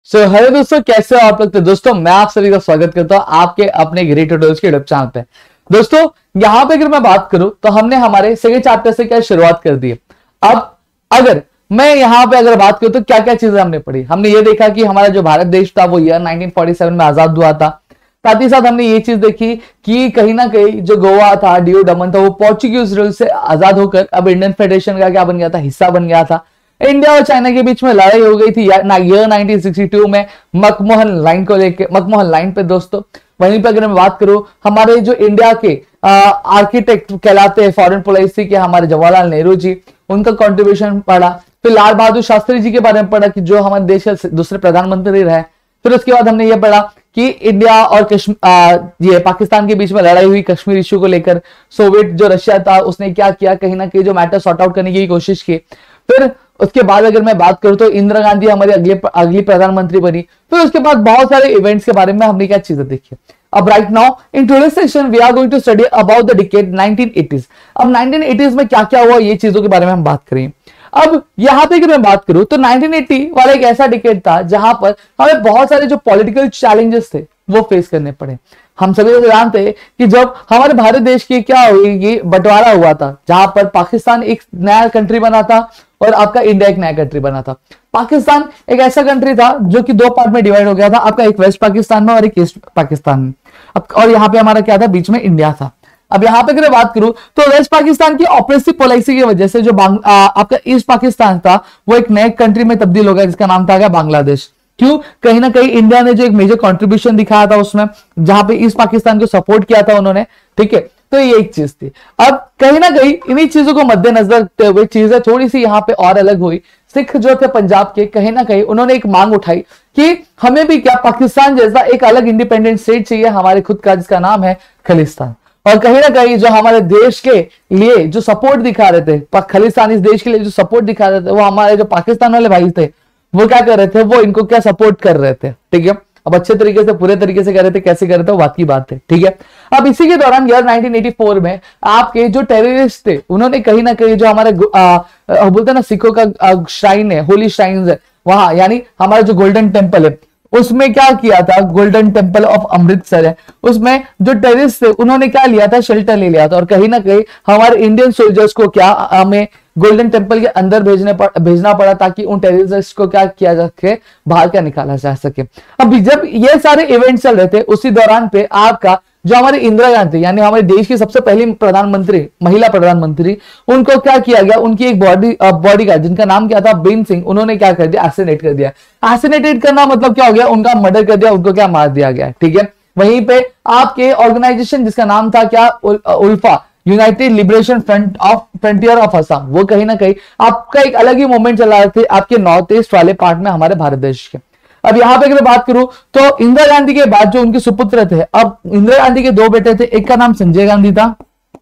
Hello दोस्तों, कैसे हो आप लोग। तो दोस्तों मैं आप सभी का स्वागत करता हूं आपके अपने ग्रेट ट्यूटोरियल्स के यूट्यूब चैनल पे। दोस्तों यहां पे अगर मैं बात करूं तो हमने हमारे सेकंड चैप्टर से क्या शुरुआत कर दी है। अब अगर मैं यहां पे अगर बात करूं तो क्या क्या चीजें हमने पढ़ी। हमने ये देखा कि हमारा जो भारत देश था वो ईयर 1947 में आजाद हुआ था। साथ ही साथ हमने ये चीज देखी कि कहीं ना कहीं जो गोवा था, डीयू दमन था, वो पोर्चुगीज रूल से आजाद होकर अब इंडियन फेडरेशन का क्या बन गया था, हिस्सा बन गया था। इंडिया और चाइना के बीच में लड़ाई हो गई थी ईयर 1962 में मकमोहन लाइन को लेकर, मकमोहन लाइन पे। दोस्तों वहीं पे अगर मैं बात करूं, हमारे जो इंडिया के आर्किटेक्ट कहलाते हैं फॉरेन पॉलिसी के, हमारे जवाहरलाल नेहरू जी, उनका कंट्रीब्यूशन पढ़ा। फिर लाल बहादुर शास्त्री जी के बारे में पढ़ा कि जो हमारे देश के दूसरे प्रधानमंत्री रहे। फिर उसके बाद हमने ये पढ़ा कि इंडिया और ये पाकिस्तान के बीच में लड़ाई हुई कश्मीर इश्यू को लेकर। सोवियत जो रशिया था उसने क्या किया, कहीं ना कहीं जो मैटर सॉर्ट आउट करने की कोशिश की। फिर उसके बाद अगर मैं बात करूं तो इंदिरा गांधी हमारी अगली प्रधानमंत्री बनी। फिर उसके बाद बहुत सारे इवेंट्स के बारे में हमने क्या चीजें देखी। अब right now in today's session we are going to study about the decade 1980s। अब 1980s में क्या क्या हुआ ये चीजों के बारे में हम बात करेंगे। अब यहां पे अगर मैं बात करूं तो 1980 वाला एक ऐसा डिकेड था जहां पर हमें बहुत सारे जो पॉलिटिकल चैलेंजेस थे वो फेस करने पड़े। हम सभी लोग जानते हैं कि जब हमारे भारत देश की क्या हुई, ये बंटवारा हुआ था जहां पर पाकिस्तान एक नया कंट्री बना था और आपका इंडिया एक नया कंट्री बना था। पाकिस्तान एक ऐसा कंट्री था जो कि दो पार्ट में डिवाइड हो गया था, आपका एक वेस्ट पाकिस्तान में और एक ईस्ट पाकिस्तान में। अब और यहाँ पे हमारा क्या था, बीच में इंडिया था। अब यहाँ पे अगर बात करूं तो वेस्ट पाकिस्तान की ऑपरेसिव पॉलिसी की वजह से जो आपका ईस्ट पाकिस्तान था वो एक नए कंट्री में तब्दील हो गया जिसका नाम था बांग्लादेश। क्यों? कहीं ना कहीं इंडिया ने जो एक मेजर कंट्रीब्यूशन दिखाया था उसमें, जहां पे ईस्ट पाकिस्तान को सपोर्ट किया था उन्होंने। ठीक है, तो ये एक चीज थी। अब कहीं ना कहीं इन्हीं चीजों को मद्देनजर रखते हुए चीजें थोड़ी सी यहाँ पे और अलग हुई। सिख जो थे पंजाब के, कहीं ना कहीं उन्होंने एक मांग उठाई कि हमें भी क्या पाकिस्तान जैसा एक अलग इंडिपेंडेंट स्टेट चाहिए हमारे खुद का, जिसका नाम है खालिस्तान। और कहीं ना कहीं जो हमारे देश के लिए जो सपोर्ट दिखा रहे थे, खालिस्तान इस देश के लिए जो सपोर्ट दिखा रहे थे, वो हमारे जो पाकिस्तान वाले भाई थे वो क्या कर रहे थे, वो इनको क्या सपोर्ट कर रहे थे। ठीक है, अब अच्छे तरीके से पूरे तरीके से कर रहे थे, कैसे कर रहे थे वो बात की बात है। ठीक है, अब इसी के दौरान ईयर 1984 में आपके जो टेररिस्ट थे उन्होंने कहीं ना कहीं जो हमारे बोलते ना सिखों का श्राइन है, होली श्राइन है वहां, यानी हमारा जो गोल्डन टेम्पल है उसमें क्या किया था, गोल्डन टेम्पल ऑफ अमृतसर है, उसमें जो टेररिस्ट थे उन्होंने क्या लिया था, शेल्टर ले लिया था। और कहीं ना कहीं हमारे इंडियन सोल्जर्स को क्या हमें गोल्डन टेम्पल के अंदर भेजना पड़ा ताकि उन टेररिस्ट को क्या किया जा सके, बाहर क्या निकाला जा सके। अब जब ये सारे इवेंट चल रहे थे उसी दौरान पे आपका जो हमारे इंदिरा गांधी यानी हमारे देश की सबसे पहली प्रधानमंत्री, महिला प्रधानमंत्री, उनको क्या किया गया, उनकी एक बॉडी गार्ड जिनका नाम क्या था, बीन सिंह, उन्होंने क्या कर दिया, एसिनेट कर दिया। एसिनेटेड करना मतलब क्या हो गया, उनका मर्डर कर दिया, उनको क्या मार दिया गया। ठीक है, वहीं पे आपके ऑर्गेनाइजेशन जिसका नाम था क्या, ULFA, united liberation front of frontier of Assam, वो कहीं ना कहीं आपका एक अलग ही मूवमेंट चला रहे थे आपके नॉर्थ ईस्ट वाले पार्ट में हमारे भारत देश के। अब यहां पे अगर बात करूं तो इंदिरा गांधी के बाद जो उनके सुपुत्र थे, अब इंदिरा गांधी के दो बेटे थे, एक का नाम संजय गांधी था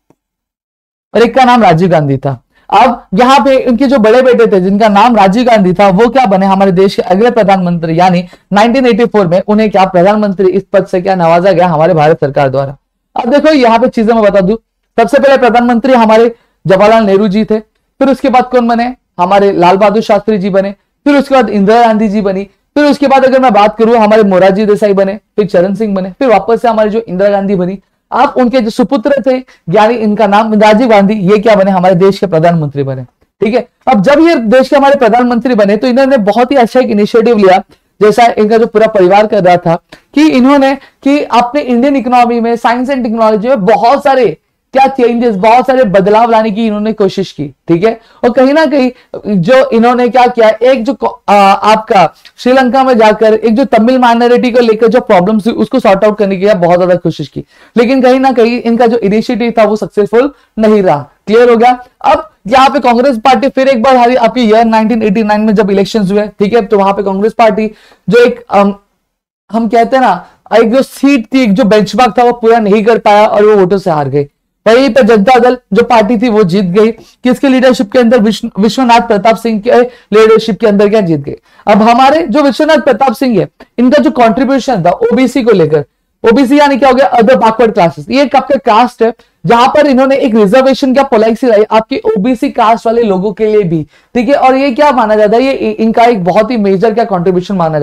और एक का नाम राजीव गांधी था। अब यहाँ पे उनके जो बड़े बेटे थे जिनका नाम राजीव गांधी था वो क्या बने, हमारे देश के अगले प्रधानमंत्री, यानी 1984 में उन्हें क्या प्रधानमंत्री इस पद से क्या नवाजा गया हमारे भारत सरकार द्वारा। अब देखो यहाँ पे चीजें मैं बता दूं, सबसे पहले प्रधानमंत्री हमारे जवाहरलाल नेहरू जी थे, फिर उसके बाद कौन बने, हमारे लाल बहादुर शास्त्री जी बने, फिर उसके बाद इंदिरा गांधी जी बनी, फिर उसके बाद अगर मैं बात करूं हमारे मोरारजी देसाई बने, फिर चरण सिंह बने, फिर वापस से हमारे जो इंदिरा गांधी बनी। आप उनके जो सुपुत्र थे यानी इनका नाम राजीव गांधी, ये क्या बने, हमारे देश के प्रधानमंत्री बने। ठीक है, अब जब ये देश के हमारे प्रधानमंत्री बने तो इन्होंने बहुत ही अच्छा एक इनिशिएटिव लिया, जैसा इनका जो पूरा परिवार कर रहा था, कि इन्होंने कि अपने इंडियन इकोनॉमी में, साइंस एंड टेक्नोलॉजी में बहुत सारे क्या चेंजेस, बहुत सारे बदलाव लाने की इन्होंने कोशिश की। ठीक है, और कहीं ना कहीं जो इन्होंने क्या किया, एक जो आपका श्रीलंका में जाकर एक जो तमिल माइनॉरिटी को लेकर जो प्रॉब्लम्स थी उसको सॉर्ट आउट करने की बहुत ज्यादा कोशिश की, लेकिन कहीं ना कहीं इनका जो इनिशिएटिव था वो सक्सेसफुल नहीं रहा। क्लियर हो गया। अब यहाँ पे कांग्रेस पार्टी फिर एक बार हारी आपकी ईयर 1989 में जब इलेक्शंस हुए। ठीक है, तो वहां पे कांग्रेस पार्टी जो एक हम कहते हैं ना, एक जो सीट थी, एक जो बेंचमार्क था वो पूरा नहीं कर पाया और वो वोटों से हार गए। वहीं पे जनता दल जो पार्टी थी वो जीत गई, किसके लीडरशिप के अंदर, विश्वनाथ प्रताप सिंह के लीडरशिप के अंदर क्या जीत गई। अब हमारे जो विश्वनाथ प्रताप सिंह है, इनका जो कंट्रीब्यूशन था ओबीसी को लेकर, ओबीसी यानी क्या हो गया, अदर बैकवर्ड क्लासेस, ये एक आपका कास्ट है जहां पर इन्होंने एक रिजर्वेशन क्या पॉलिसी लाई आपकी ओबीसी कास्ट वाले लोगों के लिए भी। ठीक है, और ये क्या माना जाता है, ये इनका एक बहुत ही मेजर क्या कंट्रीब्यूशन माना जाता है।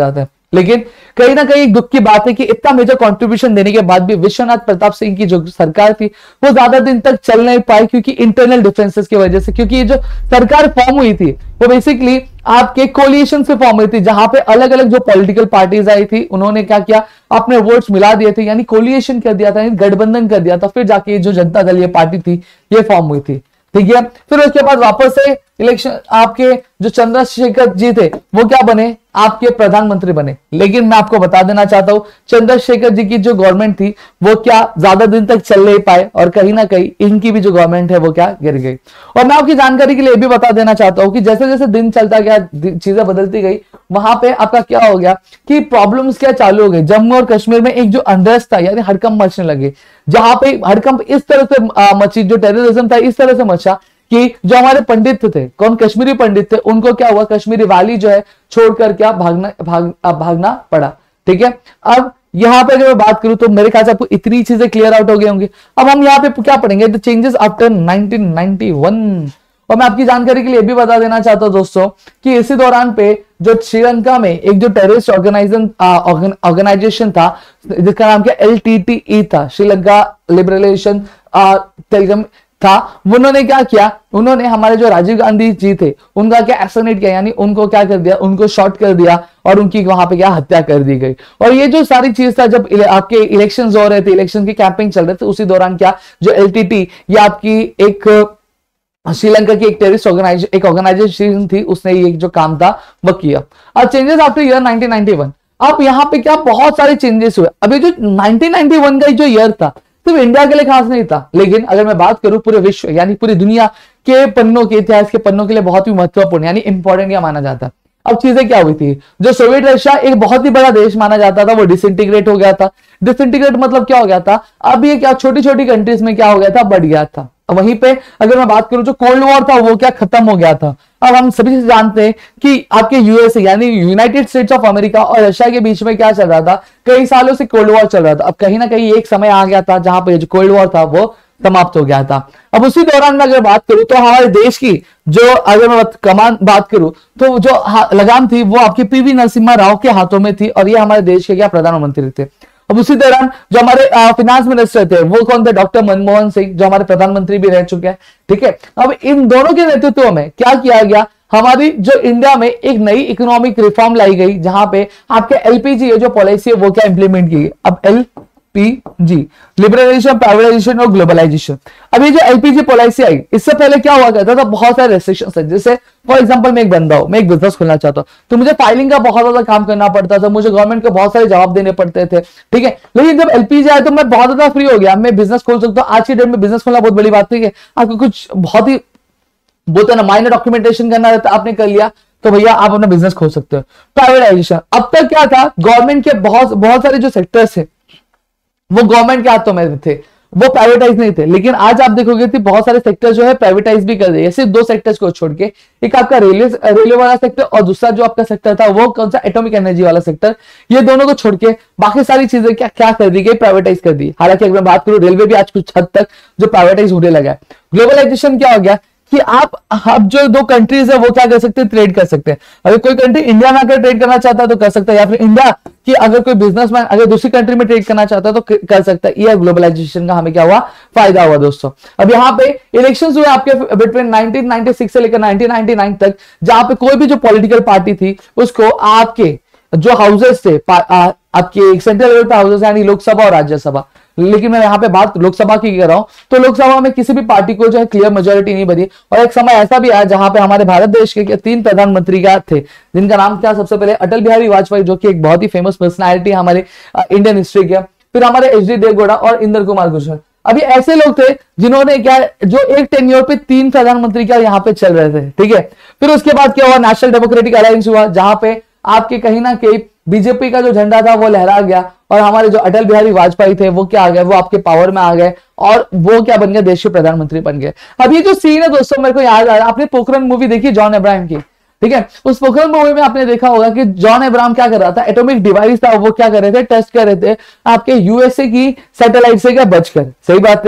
लेकिन कहीं ना कहीं एक दुख की बात है कि इतना मेजर कंट्रीब्यूशन देने के बाद भी विश्वनाथ प्रताप सिंह की जो सरकार थी वो ज्यादा दिन तक चल नहीं पाई, क्योंकि इंटरनल डिफरेंसेस की वजह से। क्योंकि ये जो सरकार फॉर्म हुई थी वो बेसिकली आपके कोलिएशन से फॉर्म हुई थी, जहां पे अलग अलग जो पॉलिटिकल पार्टीज आई थी उन्होंने क्या किया, अपने वोट्स मिला दिए थे, यानी कोलिएशन कर दिया था, यानी गठबंधन कर दिया था, फिर जाके जो जनता दल ये पार्टी थी ये फॉर्म हुई थी। ठीक है, फिर उसके बाद वापस से इलेक्शन आपके जो चंद्रशेखर जी थे वो क्या बने, आपके प्रधानमंत्री बने। लेकिन मैं आपको बता देना चाहता हूं चंद्रशेखर जी की जो गवर्नमेंट थी वो क्या ज्यादा दिन तक चल नहीं पाए, और कहीं ना कहीं इनकी भी जो गवर्नमेंट है वो क्या गिर गई। और मैं आपकी जानकारी के लिए भी बता देना चाहता हूं कि जैसे जैसे दिन चलता गया, चीजें बदलती गई, वहां पे आपका क्या हो गया कि प्रॉब्लम्स क्या चालू हो गई। जम्मू और कश्मीर में एक जो अनरेस्ट था, यानी हड़कंप मचने लगे, जहां पे हड़कंप इस तरह से मची, जो टेररिज्म था इस तरह से मचा कि जो हमारे पंडित थे, कौन, कश्मीरी पंडित थे, उनको क्या हुआ, कश्मीरी वाली जो है छोड़कर क्या भागना पड़ा। ठीक है, अब यहां पे अगर मैं बात करूं तो मेरे ख्याल से आपको इतनी चीजें क्लियर आउट हो गई होंगी। अब हम यहाँ पे क्या पढ़ेंगे, द चेंजेस आफ्टर 1991। और मैं आपकी जानकारी के लिए भी बता देना चाहता हूं दोस्तों कि इसी दौरान पे जो श्रीलंका में एक जो टेररिस्ट ऑर्गेनाइजेशन था जिसका नाम क्या LTTE था, श्रीलंका लिबरेशन टेलीग्राम था, उन्होंने क्या किया, उन्होंने हमारे जो राजीव गांधी जी थे उनका क्या एसोनेट किया, यानी उनको क्या कर दिया, उनको शॉर्ट कर दिया और उनकी वहां पे क्या हत्या कर दी गई। और ये जो सारी चीज था, जब आपके इलेक्शंस हो रहे थे, इलेक्शन की कैंपेनिंग चल रहे थे, उसी दौरान क्या जो LTT ये आपकी एक श्रीलंका की एक टेररिस्ट ऑर्गेनाइजेशन थी, उसने ये जो काम था वो किया। अब चेंजेस आफ्टर ईयर 1991, अब यहाँ पे क्या बहुत सारे चेंजेस हुए। अभी जो 1991 का जो ईयर था सिर्फ इंडिया के लिए खास नहीं था, लेकिन अगर मैं बात करूं पूरे विश्व यानी पूरी दुनिया के पन्नों के इतिहास के पन्नों के लिए बहुत ही महत्वपूर्ण यानी इंपॉर्टेंट क्या माना जाता है। अब चीजें क्या हुई थी, जो सोवियत रशिया एक बहुत ही बड़ा देश माना जाता था वो डिसइंटीग्रेट हो गया था। डिसइंटीग्रेट मतलब क्या हो गया था, अब ये क्या छोटी छोटी कंट्रीज में क्या हो गया था, बढ़ गया था। वहीं पे अगर मैं बात करूं जो कोल्ड वॉर था वो क्या खत्म हो गया था। अब हम सभी जानते हैं कि आपके यूएसए यानी यूनाइटेड स्टेट्स ऑफ अमेरिका और रशिया के बीच में क्या चल रहा था, कई सालों से कोल्ड वॉर चल रहा था। अब कहीं ना कहीं एक समय आ गया था जहां पे जो कोल्ड वॉर था वो समाप्त हो गया था। अब उसी दौरान में अगर बात करूं तो हमारे देश की जो अगर मैं बात करूं तो जो लगाम थी वो आपके PV नरसिम्हा राव के हाथों में थी, और ये हमारे देश के क्या प्रधानमंत्री थे। अब उसी दौरान जो हमारे फिनेंस मिनिस्टर थे वो कौन थे, डॉक्टर मनमोहन सिंह, जो हमारे प्रधानमंत्री भी रह चुके हैं। ठीक है, अब इन दोनों के नेतृत्व में क्या किया गया, हमारी जो इंडिया में एक नई इकोनॉमिक रिफॉर्म लाई गई, जहां पे आपके LPG जो पॉलिसी है वो क्या इंप्लीमेंट की गई। अब LPG लिबरलाइजेशन, प्राइवेटाइजेशन और ग्लोबलाइजेशन। अब ये जो LPG पॉलिसी आई, इससे पहले क्या हुआ करता था, बहुत सारे रेस्ट्रिक्शंस है। जैसे फॉर एग्जांपल मैं एक बंदा हूं, मैं एक बिजनेस खोलना चाहता हूं तो मुझे फाइलिंग का बहुत ज्यादा काम करना पड़ता था, मुझे गवर्नमेंट को बहुत सारे जवाब देने पड़ते थे। ठीक है, लेकिन जब LPG आया तो मैं बहुत ज्यादा फ्री हो गया, मैं बिजनेस खोल सकता हूं। आज की डेट में बिजनेस खोलना बहुत बड़ी बात नहीं है, आपको कुछ बहुत ही बोलते ना माइनर डॉक्यूमेंटेशन करना रहता, आपने कर लिया तो भैया आप अपना बिजनेस खोल सकते हो। प्राइवेटाइजेशन, अब तक क्या था, गवर्नमेंट के बहुत सारे जो सेक्टर्स है वो गवर्नमेंट के हाथों में थे, वो प्राइवेटाइज नहीं थे। लेकिन आज आप देखोगे कि बहुत सारे सेक्टर जो है प्राइवेटाइज भी कर दिए, सिर्फ दो सेक्टर्स को छोड़ के, एक आपका रेलवे वाला सेक्टर और दूसरा जो आपका सेक्टर था वो कौन सा, एटॉमिक एनर्जी वाला सेक्टर। ये दोनों को छोड़ के बाकी सारी चीजें क्या क्या कर दी गई, प्राइवेटाइज कर दी। हालांकि अगर मैं बात करूं रेलवे भी आज कुछ हद तक जो प्राइवेटाइज होने लगा है। ग्लोबलाइजेशन क्या हो गया कि आप जो दो कंट्रीज है वो क्या कर सकते हैं, ट्रेड कर सकते हैं। अगर कोई कंट्री इंडिया में अगर ट्रेड करना चाहता है तो कर सकता है, या फिर इंडिया की अगर कोई बिजनेसमैन अगर दूसरी कंट्री में ट्रेड करना चाहता है तो कर सकता है। ये ग्लोबलाइजेशन का हमें क्या हुआ, फायदा हुआ दोस्तों। अब यहाँ पे इलेक्शंस हुए आपके बिटवीन 1996 से लेकर 1999 तक, जहां पे कोई भी जो पॉलिटिकल पार्टी थी उसको आपके जो हाउसेस थे, आपके सेंट्रल लेवल पे हाउसेस यानी लोकसभा और राज्यसभा, लेकिन मैं यहाँ पे बात लोकसभा की कर रहा हूं, तो लोकसभा में किसी भी पार्टी को जो है क्लियर मेजोरिटी नहीं बनी। और एक समय ऐसा भी आया जहां पे हमारे भारत देश के 3 प्रधानमंत्री क्या थे, जिनका नाम क्या, सबसे पहले अटल बिहारी वाजपेयी जो कि एक बहुत ही फेमस पर्सनैलिटी हमारे इंडियन हिस्ट्री के, फिर हमारे HD देवगौड़ा और इंद्र कुमार गुर्जर। अभी ऐसे लोग थे जिन्होंने क्या, जो एक टेन्योर पे 3 प्रधानमंत्री क्या यहाँ पे चल रहे थे। ठीक है, फिर उसके बाद क्या हुआ, नेशनल डेमोक्रेटिक अलायंस हुआ, जहां पे आपके कहीं ना कहीं बीजेपी का जो झंडा था वो लहरा गया, और हमारे जो अटल बिहारी वाजपेयी थे वो क्या आ गए, वो आपके पावर में आ गए, और वो क्या बन गए, देश के प्रधानमंत्री बन गए। अब ये जो सीन है दोस्तों मेरे को याद आ रहा है, आपने पोखरण मूवी देखी जॉन अब्राहम की। ठीक है, उस पोखरण मूवी में आपने देखा होगा कि जॉन अब्राहम क्या कर रहा था, एटॉमिक डिवाइस था वो क्या कर रहे थे, टेस्ट कर रहे थे आपके USA की सैटेलाइट से क्या बचकर। सही बात है,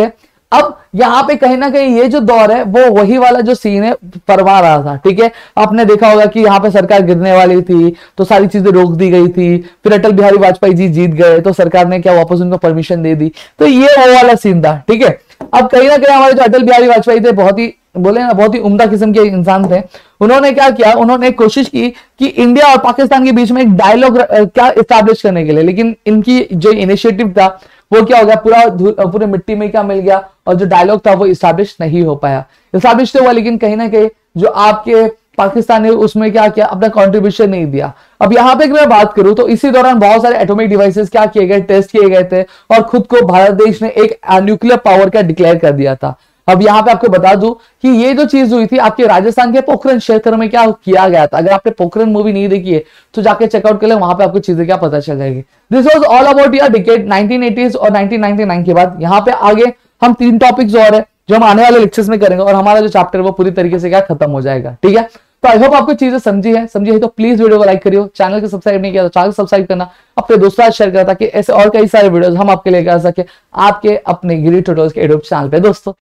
अब यहाँ पे कहीं ना कहीं ये जो दौर है वो वही वाला जो सीन है फरमा रहा था, ठीक है। आपने देखा होगा कि यहाँ पे सरकार गिरने वाली थी तो सारी चीजें रोक दी गई थी, फिर अटल बिहारी वाजपेयी जी जीत गए तो सरकार ने क्या वापस उनको परमिशन दे दी, तो ये वो वाला सीन था, ठीक है। अब कहीं ना कहीं हमारे जो अटल बिहारी वाजपेयी थे बहुत ही बोले ना बहुत ही उम्दा किस्म के इंसान थे। उन्होंने क्या किया, उन्होंने कोशिश की कि इंडिया और पाकिस्तान के बीच में एक डायलॉग क्या इस्टेब्लिश करने के लिए, लेकिन इनकी जो इनिशिएटिव था वो क्या हो गया, पूरे मिट्टी में क्या मिल गया, और जो डायलॉग था वो इस्टेब्लिश नहीं हो पाया। इस्टेब्लिश तो हुआ लेकिन कहीं ना कहीं जो आपके पाकिस्तान ने उसमें क्या किया, अपना कंट्रीब्यूशन नहीं दिया। अब यहाँ पे अगर मैं बात करूं तो इसी दौरान बहुत सारे एटॉमिक डिवाइसेस क्या किए गए, टेस्ट किए गए थे, और खुद को भारत देश ने एक न्यूक्लियर पावर का डिक्लेयर कर दिया था। अब यहाँ पे आपको बता दूं कि ये जो चीज हुई थी आपके राजस्थान के पोखरण क्षेत्र में क्या किया गया था। अगर आपने पोखरण मूवी नहीं देखी है तो जाके चेकआउट कर ले, वहां पे आपको चीजें क्या पता चल जाएगी। This was all about your decade 1980s और 1999 के बाद। यहाँ पे आगे हम 3 टॉपिक्स और है जो हम आने वाले लेक्चर्स में करेंगे, और हमारा जो चैप्टर वो पूरी तरीके से क्या खत्म हो जाएगा, ठीक है। तो आई होप आपको चीजें समझी है तो प्लीज वीडियो को लाइक करियो, चैनल को सब्सक्राइब नहीं किया तो चैनल सब्सक्राइब करना, अपने दोस्तों के साथ शेयर करना, ताकि ऐसे और कई सारे वीडियोस हम आपके लेकर आ सके आपके अपने गिरी ट्यूटोरियल्स के यूट्यूब चैनल पे दोस्तों।